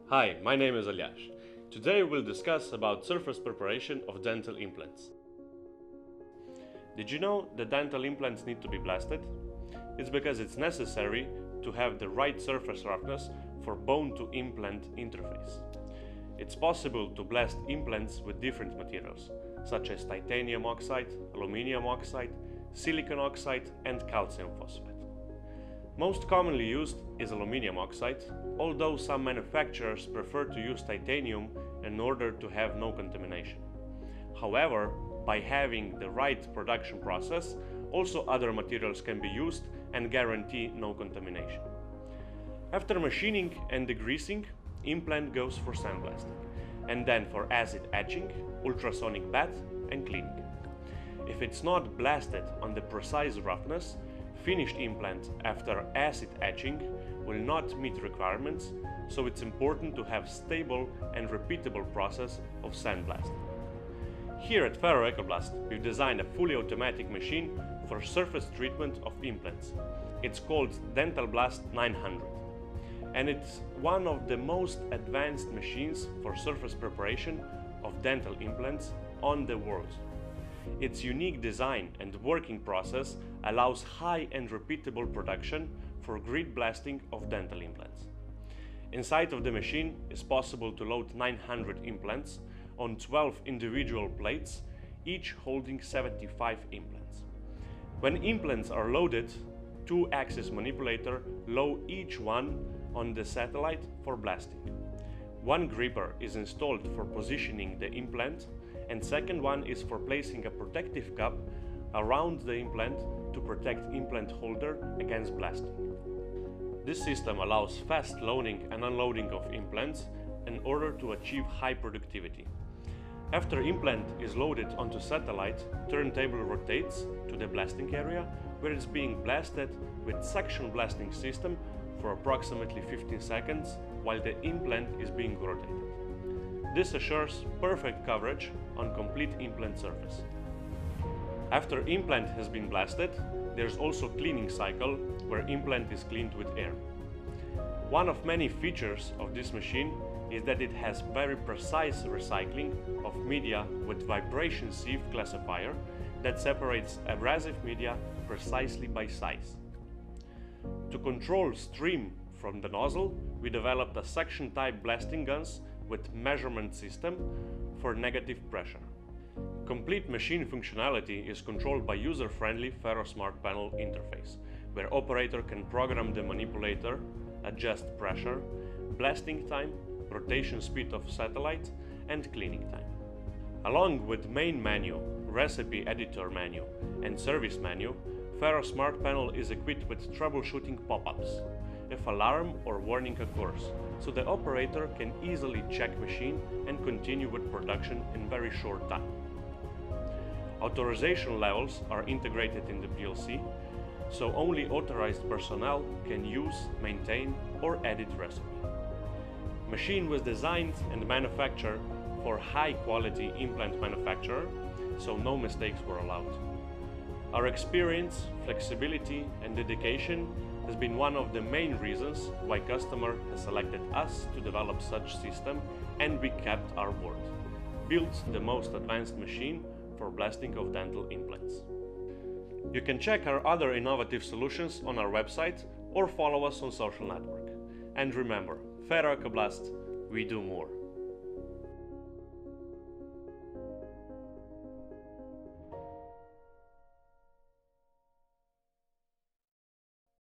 Hi, my name is Aljaž. Today we'll discuss about surface preparation of dental implants. Did you know that dental implants need to be blasted? It's because it's necessary to have the right surface roughness for bone-to-implant interface. It's possible to blast implants with different materials, such as titanium oxide, aluminum oxide, silicon oxide, and calcium phosphate. Most commonly used is aluminum oxide, although some manufacturers prefer to use titanium in order to have no contamination. However, by having the right production process, also other materials can be used and guarantee no contamination. After machining and degreasing, implant goes for sandblasting, and then for acid etching, ultrasonic bath, and cleaning. If it's not blasted on the precise roughness, finished implant after acid etching will not meet requirements, so it's important to have stable and repeatable process of sandblasting. Here at FerroECOBlast, we've designed a fully automatic machine for surface treatment of implants. It's called DENTALBLAST 900, and it's one of the most advanced machines for surface preparation of dental implants on the world. Its unique design and working process allows high and repeatable production for grid blasting of dental implants. Inside of the machine is possible to load 900 implants on 12 individual plates, each holding 75 implants. When implants are loaded, two-axis manipulator load each one on the satellite for blasting. One gripper is installed for positioning the implant, and second one is for placing a protective cup around the implant to protect implant holder against blasting. This system allows fast loading and unloading of implants in order to achieve high productivity. After implant is loaded onto satellite, turntable rotates to the blasting area where it's being blasted with suction blasting system for approximately 15 seconds while the implant is being rotated. This assures perfect coverage on complete implant surface. After implant has been blasted, there's also cleaning cycle where implant is cleaned with air. One of many features of this machine is that it has very precise recycling of media with vibration sieve classifier that separates abrasive media precisely by size. To control stream from the nozzle, we developed a suction type blasting guns with measurement system for negative pressure. Complete machine functionality is controlled by user-friendly Ferro Smart Panel interface, where operator can program the manipulator, adjust pressure, blasting time, rotation speed of satellite, and cleaning time. Along with main menu, recipe editor menu, and service menu, Ferro Smart Panel is equipped with troubleshooting pop-ups if alarm or warning occurs, so the operator can easily check machine and continue with production in very short time. Authorization levels are integrated in the PLC, so only authorized personnel can use, maintain, or edit recipe. Machine was designed and manufactured for high-quality implant manufacturer, so no mistakes were allowed. Our experience, flexibility, and dedication has been one of the main reasons why customer has selected us to develop such system, and we kept our word. Built the most advanced machine for blasting of dental implants. You can check our other innovative solutions on our website or follow us on social network. And remember, FerroECOBlast, we do more.